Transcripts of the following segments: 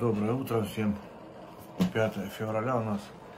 Доброе утро всем. 5 февраля у нас.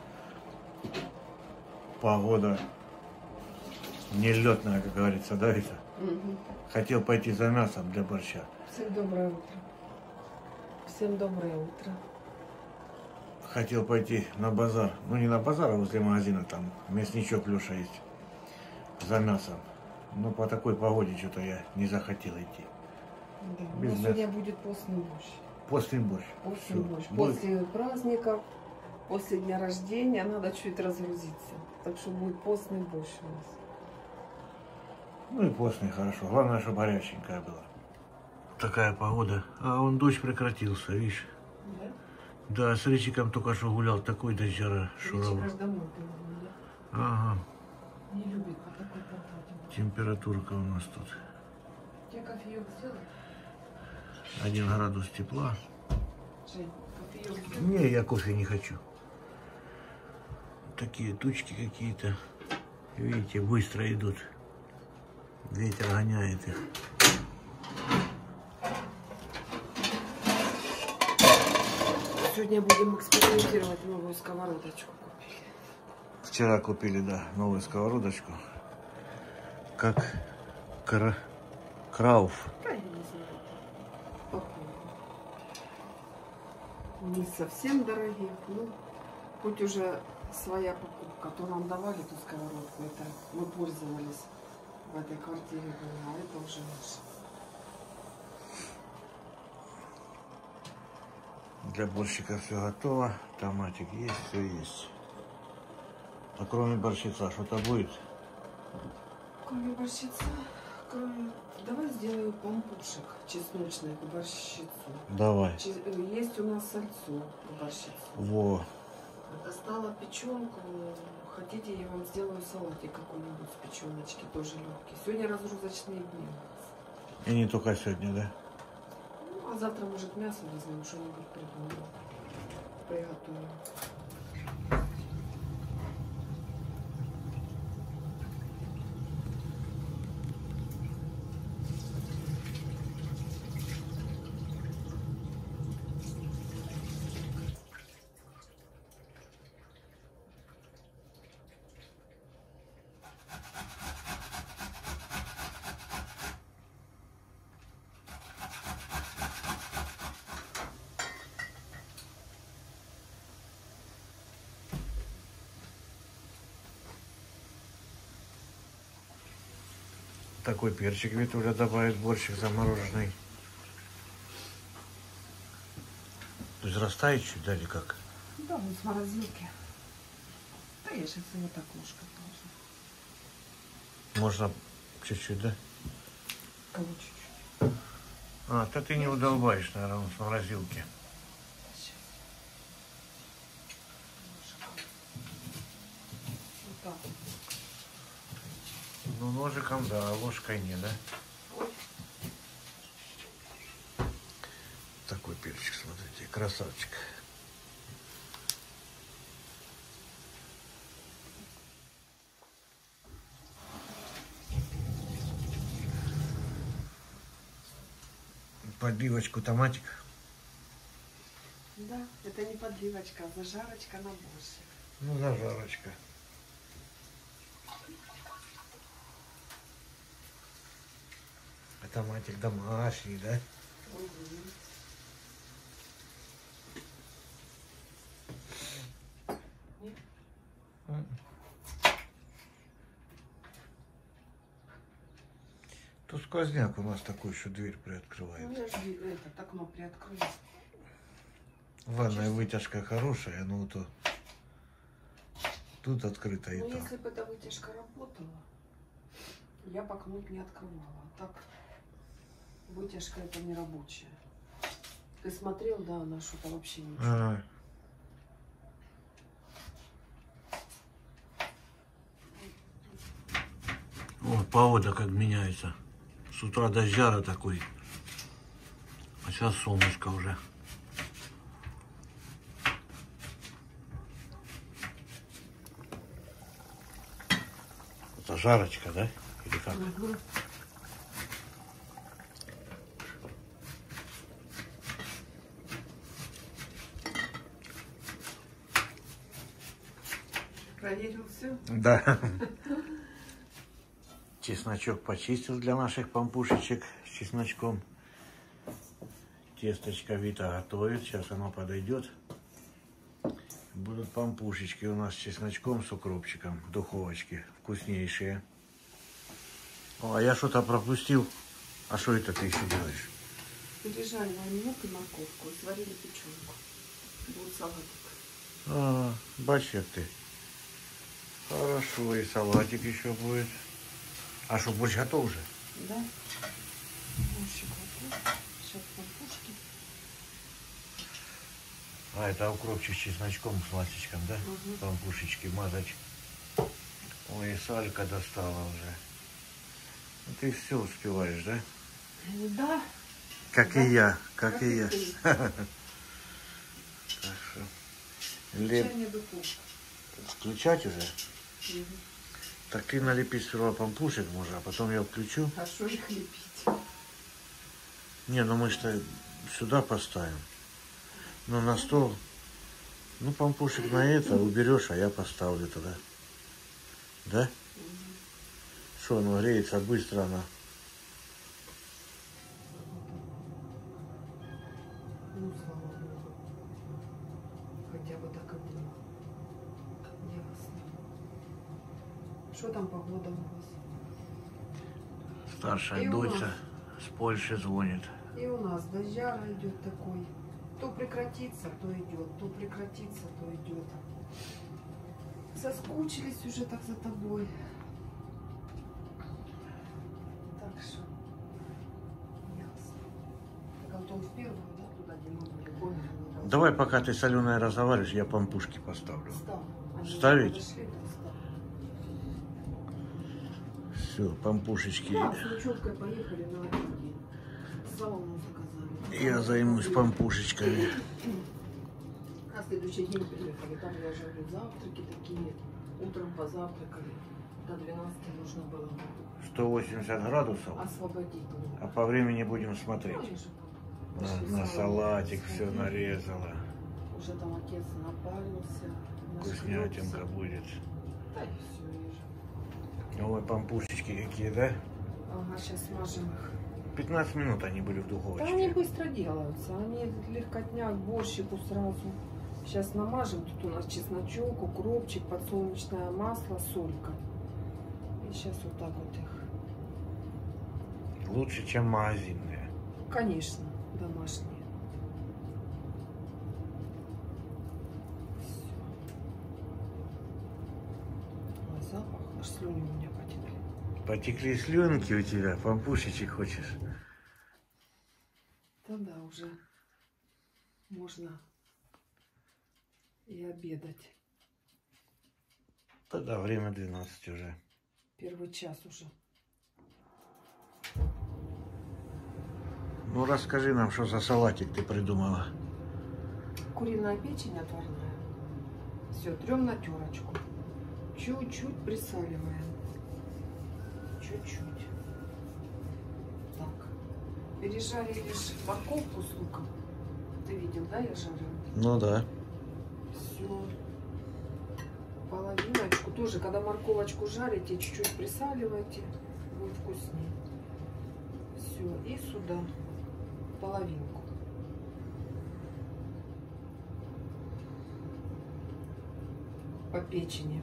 Погода нелетная, как говорится, да, Вита? Угу. Хотел пойти за мясом для борща. Всем доброе утро. Всем доброе утро. Хотел пойти на базар. Ну, не на базар, а возле магазина. Там мясничок Леша есть. За мясом. Но по такой погоде что-то я не захотел идти. Да. Без Но сегодня будет постный борщ. Постный борщ. Постный борщ. Будет. После праздников, после дня рождения надо чуть разгрузиться. Так что будет постный борщ у нас. Ну и постный хорошо. Главное, чтобы горяченькая была. Такая погода. А он дождь прекратился, видишь? Да? Да, с Ричиком только что гулял. Такой дождяра шуровал. Ричик аж домой пойдет, да? Ага. Не любит по такой погоде. Температурка у нас тут. Тебе кофеек сделать? 1 градус тепла. Жень, кофеек сделать? Не, я кофе не хочу. Такие тучки какие-то. Видите, быстро идут. Ветер гоняет их. Сегодня будем экспериментировать, новую сковородочку купили. Вчера купили, да, новую сковородочку. Как Крауф. Да, я не знаю. Похоже. Не совсем дорогих, но хоть уже своя покупка. То нам давали ту сковородку, это мы пользовались в этой квартире, а это уже наше. Для борщика все готово. Томатик есть, все есть. А кроме борщица что-то будет? Кроме борщица, давай сделаю пампушек чесночный к борщицу. Давай. Есть у нас сальцо к борщицу. Во. Достала печенку. Хотите, я вам сделаю салатик какой-нибудь с печеночки, тоже легкий. Сегодня разгрузочные дни у нас. И не только сегодня, да? Ну, а завтра, может, мясо возьмем, что-нибудь придумаем. Приготовим. Такой перчик Витуля добавит, борщик замороженный. То есть растает чуть, да, или как? Да, вот с морозилки. Да я сейчас его так ложкой положу. Можно чуть-чуть, да? Кого чуть-чуть. А, то ты не удолбаешь, наверное, он с морозилки. Вот так вот. Ну, ножиком, да, а ложкой не, да? Ой. Такой перчик, смотрите, красавчик. Подливочку томатик. Да, это не подливочка, а зажарочка на борщик. Ну, зажарочка. А томатик домашний, да? Угу. Тут сквозняк у нас такой, что дверь приоткрывает. Ну, я же это окно приоткрою. Ванная вытяжка хорошая, но то тут открыто и Ну, там. если бы эта вытяжка работала, я бы окно не открывала. А так вытяжка это не рабочая. Ты смотрел, да, она что-то вообще ничего. Ага. О, погода как меняется. С утра дождяра такой. А сейчас солнышко уже. Это жарочка, да? Или как? Угу. Проверил все? Да. Чесночок почистил для наших пампушечек с чесночком. Тесточка Вита готовит. Сейчас оно подойдет. Будут пампушечки у нас с чесночком, с укропчиком в духовочке. Вкуснейшие. О, а я что-то пропустил. А что это ты еще делаешь? Пережариваем лук и морковку. Сварили печенку. Будет салатик. А, бачок ты. Хорошо, и салатик еще будет. А что, борщ готов уже? Да. Борщик готов. Сейчас пампушки. А, это укропчик с чесночком, с ласточком, да? Угу. Пампушечки мазать. Ой, и салька достала уже. Ну, ты все успеваешь, да? Да. Как да. и я, как и я. ты. Так что... Включение духовки. Включать уже? Угу. Так ты налепи сперва пампушек, может, а потом я включу. А что их лепить? Не, ну мы что сюда поставим. Ну, на стол. Ну, пампушек на это уберешь, а я поставлю туда. Да? Что, оно греется быстро, она. Ну, слава богу. Хотя бы так и было. Ясно. Что там погода у вас? Старшая И у дочь нас. с Польши звонит. И у нас дождяра идет такой. То прекратится, то идет, то прекратится, то идет. Соскучились уже так за тобой. Так что ясно. Так Антон в первую, да, туда, где мы были, поняли? Давай, пока ты соленая разговариваешь, я пампушки поставлю. Ставить? Все, пампушечки. Да, с ночевкой поехали на Оренки. Салону заказали. Я займусь пампушечками. На следующий день приехали. Там я жарю завтраки такие. Утром позавтракали. До 12 нужно было 180 градусов. освободить. А по времени будем смотреть. Ну, они же На пошли салатик салат все сварили. нарезала. Уже там отец напарился. Вкуснятинка нашкрёбся. будет. Да и все, Ой, пампушечки какие, да? Ага, сейчас смажем их. 15 минут они были в Да они духовочке. быстро делаются. Они легкотняк, борщику сразу. Сейчас намажем. Тут у нас чесночок, укропчик, подсолнечное масло, солька. И сейчас вот так вот их. Лучше, чем магазинные. Конечно, домашние. Всё. Ой, запах, аж слюни у меня потекли. Потекли слюнки у тебя, пампушечек хочешь? Да, уже можно и обедать. Тогда время 12 уже. Первый час уже. Ну расскажи нам, что за салатик ты придумала. Куриная печень отварная. Все, трем на терочку. Чуть-чуть присаливаем. Чуть-чуть. Так. Пережарили лишь морковку с луком. Ты видел, да, я жарю? Ну да. Все. Половиночку. Тоже, когда морковочку жарите, чуть-чуть присаливайте. Будет вкуснее. Все. И сюда половинку. По печени.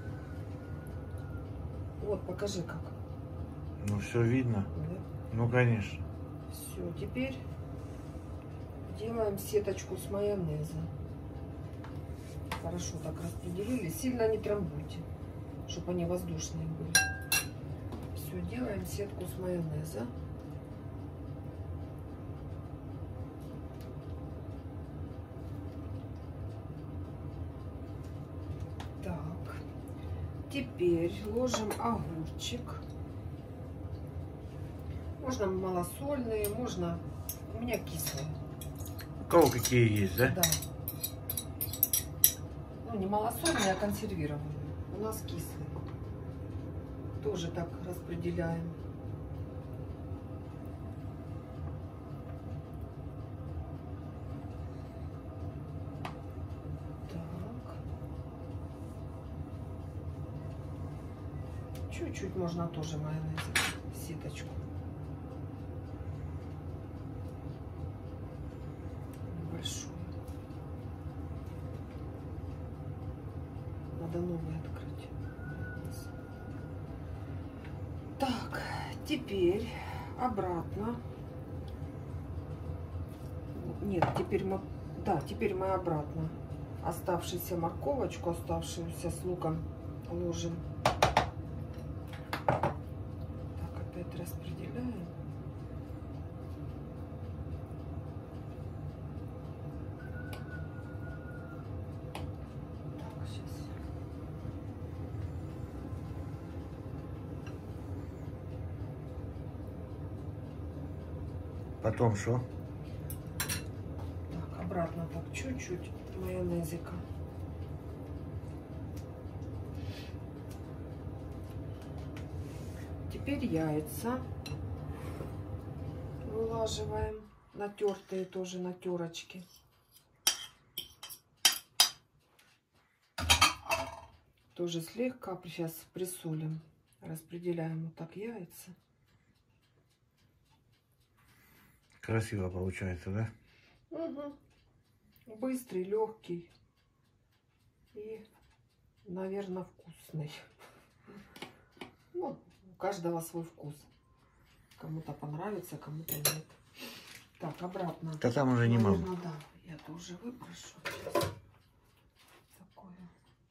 Вот, покажи как. Ну все видно. Да? Ну конечно. Все, теперь делаем сеточку с майонеза. Хорошо так распределили. Сильно не трамбуйте, чтобы они воздушные были. Все, делаем сетку с майонеза. Так. Теперь ложим огурчик. Можно малосольные, можно... У меня кислые. У кого какие есть, да? Да. Ну, не малосольные, а консервированные. У нас кислые. Тоже так распределяем. Так. Чуть-чуть можно тоже майонез, сеточку. Большую. Надо новый открыть. Так, теперь обратно. Нет, теперь мы... Да, теперь мы обратно. Оставшуюся морковочку, оставшуюся с луком, ложим. Так, опять распределяем. Так, сейчас. Потом что? Так, обратно так чуть-чуть майонезика. Теперь яйца вылаживаем, натертые тоже на терочке. Тоже слегка сейчас присолим. Распределяем вот так яйца. Красиво получается, да? Угу. Быстрый, легкий и, наверное, вкусный. Ну, у каждого свой вкус. Кому-то понравится, кому-то нет. Так, обратно. Да там уже не Наверное, мама. да. Я тоже выпрошу. Сейчас. Такое.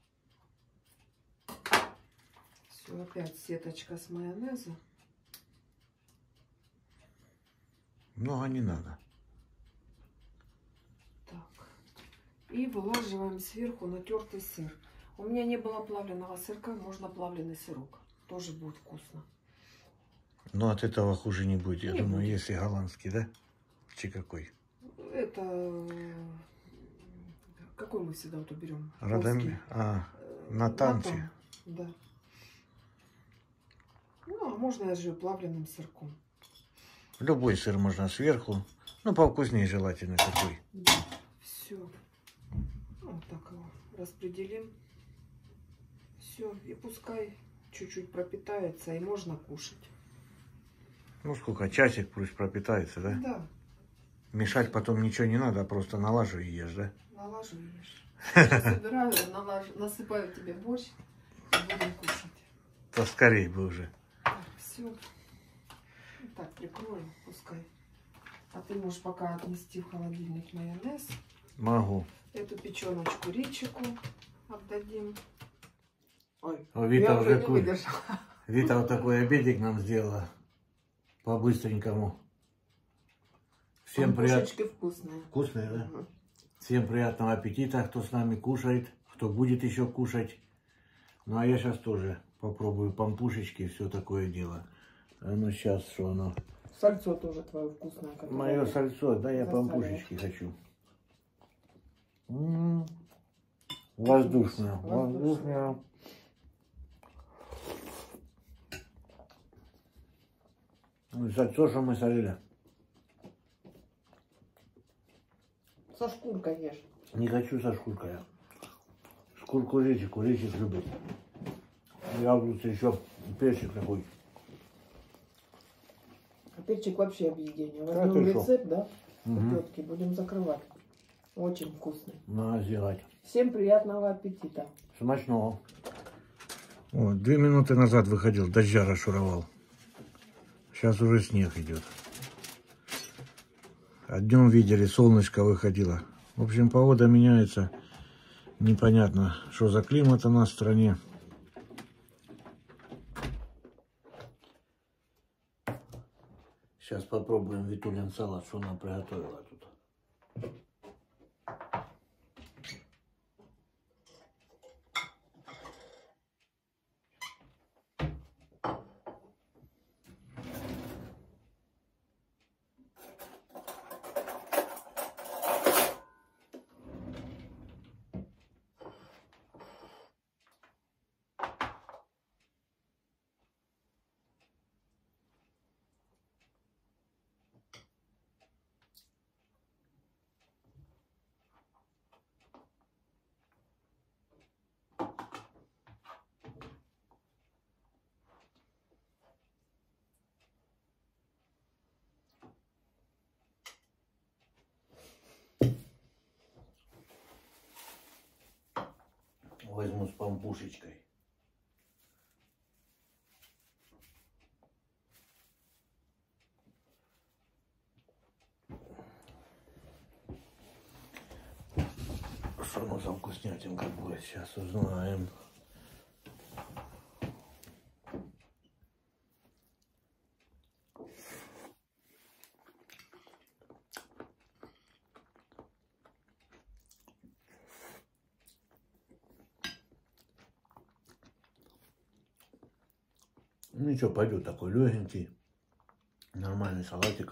Все, опять сеточка с майонеза. Много не надо. Так. И вылаживаем сверху натертый сыр. У меня не было плавленного сырка, можно плавленый сырок. Тоже будет вкусно. Но от этого хуже не будет. Я Не думаю, будет. если голландский, да? Чи какой? Это... Какой мы всегда вот берем? Радами. А, на танце. Натан, да. Ну, а можно даже плавленым сырком. Любой сыр можно сверху. Ну, повкуснее желательно такой. Да. Все. Вот так его распределим. Все. И пускай чуть-чуть пропитается, и можно кушать. Ну, сколько? Часик пусть пропитается, да? Да. Мешать потом ничего не надо, а просто налажу и ешь, да? Налажу и ешь. Сейчас собираю, насыпаю тебе борщ и будем кушать. То скорее бы уже. Так, все. Так, прикрою, пускай. А ты можешь пока отнести в холодильник майонез. Могу. Эту печеночку Ричику отдадим. Ой, О, Вита я уже уже не выдержала. Вита вот такой обедик нам сделала. По-быстренькому. Всем приятно. Пампушечки вкусные. Вкусные, да? Угу. Всем приятного аппетита, кто с нами кушает, кто будет еще кушать. Ну, а я сейчас тоже попробую пампушечки и все такое дело. А ну, сейчас, что оно? Сальцо тоже твое вкусное. Мое сальцо, да, я засаливаешь. пампушечки хочу. Воздушное, воздушное. Ну, сальцо, что мы солили. Со шкуркой ешь. Не хочу со шкуркой. Шкурку Ричик любит. Я лучше еще перчик такой. А перчик вообще объедение. Да, Возьмем ты шо? рецепт, да? Угу. У тетки будем закрывать. Очень вкусный. Надо сделать. Всем приятного аппетита. Смачного. О, 2 минуты назад выходил, дождя расшуровал. Сейчас уже снег идет. А днем видели, солнышко выходило. В общем, погода меняется. Непонятно, что за климат у нас в стране. Сейчас попробуем Витулин салат, что она приготовила тут. пампушечкой. Что оно за вкуснятинка будет, сейчас узнаем. Ничего, пойдет такой легенький, нормальный салатик.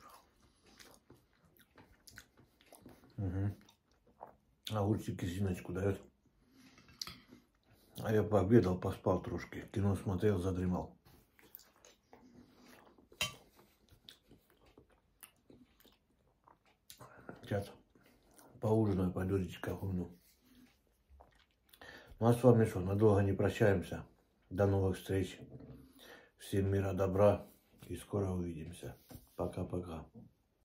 Угу. Огурчик кислиночку дает. А я пообедал, поспал трошки, кино смотрел, задремал. Сейчас поужинаю, пойду речка хуйну. Ну а с вами что, надолго не прощаемся. До новых встреч. Всем мира, добра и скоро увидимся. Пока-пока.